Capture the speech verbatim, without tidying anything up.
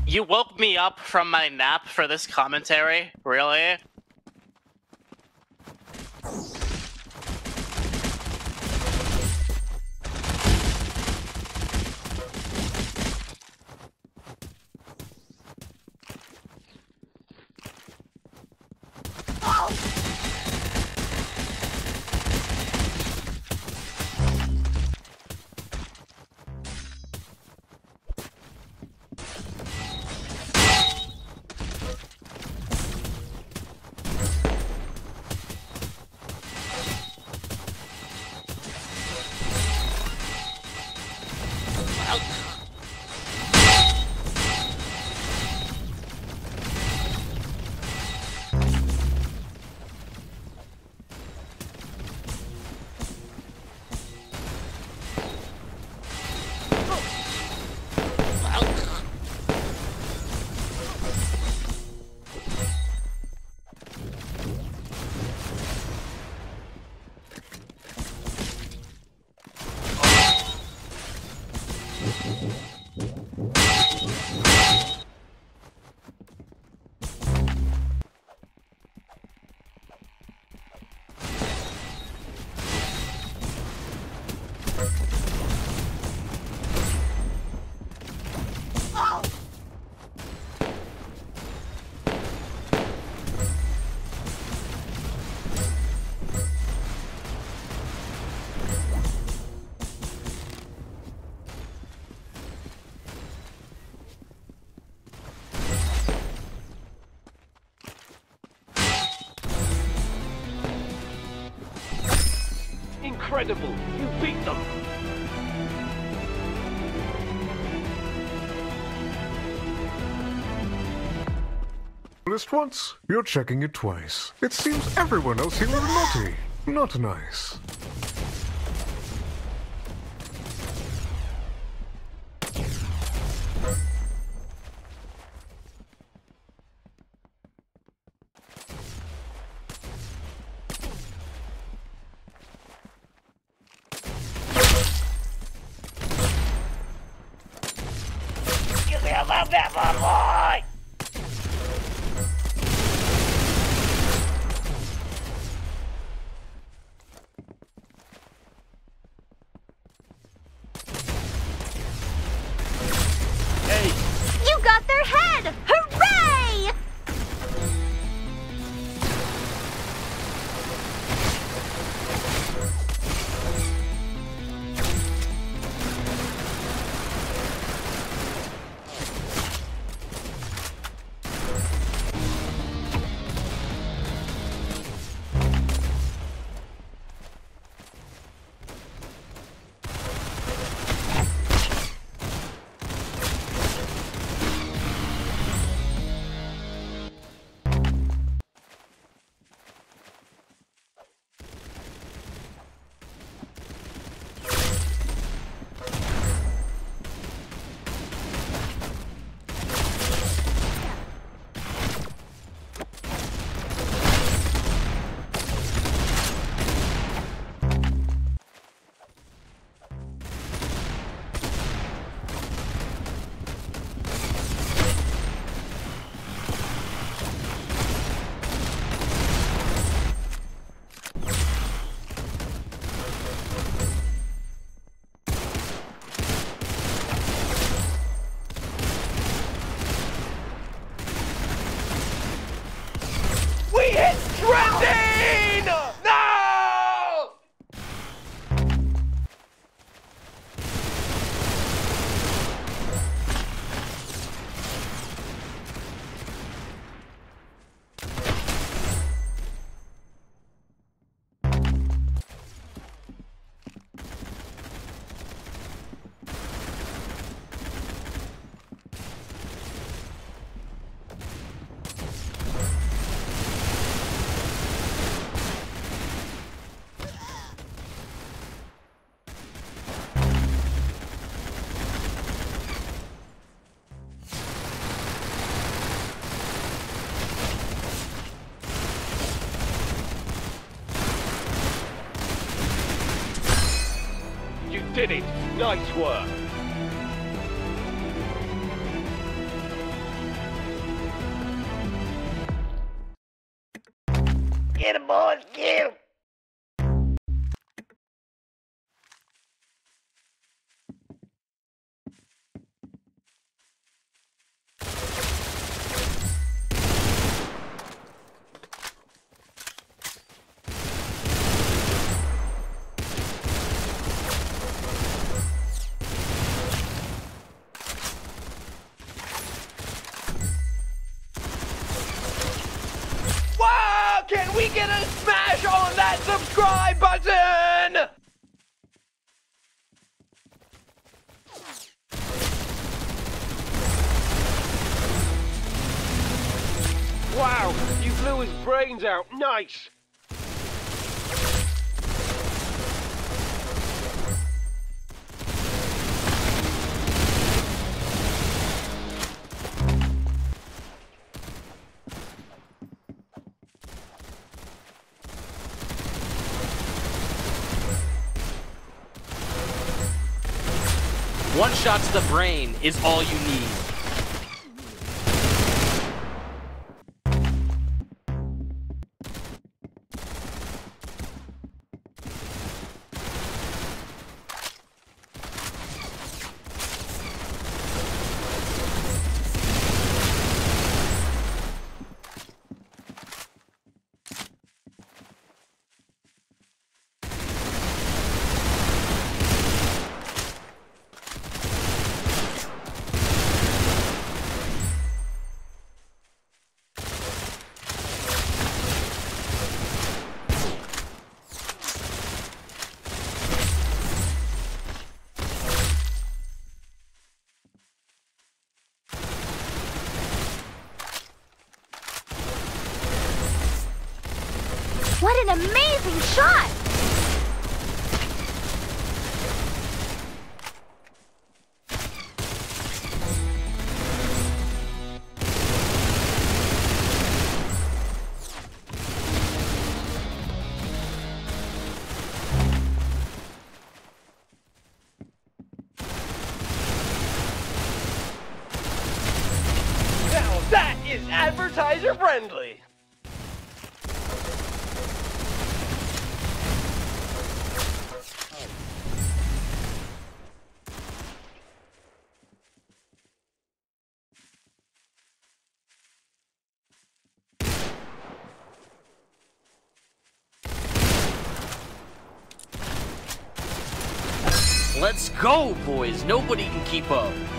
You woke me up from my nap for this commentary? Really? Incredible! You beat them! List once, you're checking it twice. It seems everyone else here is naughty. Not nice. Give me a love that one, boy! You got their head! Hooray! We hit trending! No! You did it! Nice work! Get him, boys, get him! Wow! Can we get a smash on that subscribe button? Wow! You blew his brains out. Nice! One shot to the brain is all you need. What an amazing shot! Now that is advertiser friendly! Let's go, boys. Nobody can keep up.